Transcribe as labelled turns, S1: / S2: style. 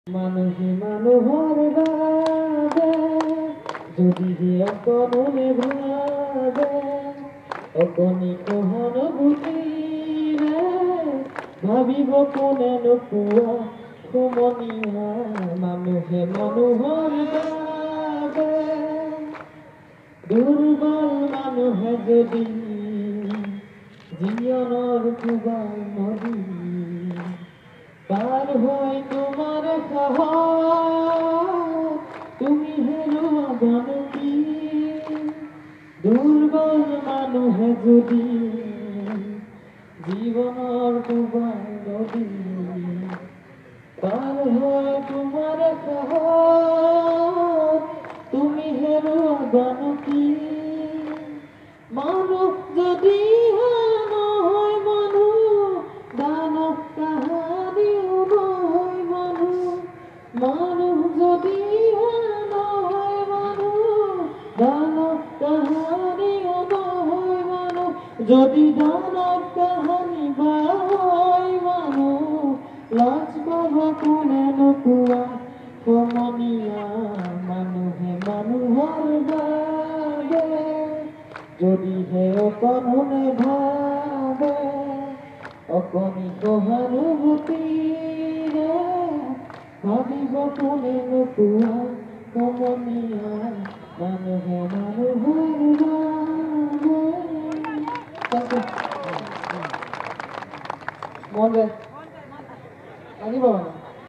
S1: মানুহে মানুহৰ বাবে যদিহে অকণে ভাবে অকণি সহানুভূতিৰে ভাবিব কোনে নোপোৱা সমনীয়া মানুহে মানুহৰ বাবে দুৰ্বল মানুহে যদি জীৱনৰ কোবাই নদী পাৰ হৈ তোমাৰ সাহস তুমি হেৰুৱা জানকী দুৰ্বল মানুহে যদি জীৱনৰ কোবাই নদী পাৰ হৈ তোমাৰ সাহস তুমি হেৰুৱা জানকী মানুহ যদি নহয় মানুহ দানৱ কাহানিও নহয় মানুহ যদি নহয় মানুহ দানৱ কাহানিও নহয় মানুহ যদি দানৱ কাহানি বা হয় মানুহ লাজ পাব কোনে নোপোৱা সমনীয়া মানুহে মানুহৰ বাবে যদিহে অকণে ভাবে অকণি সহানুভূতিৰে ভাবিব কোনে নোপোৱা সমনীয়া মানুহে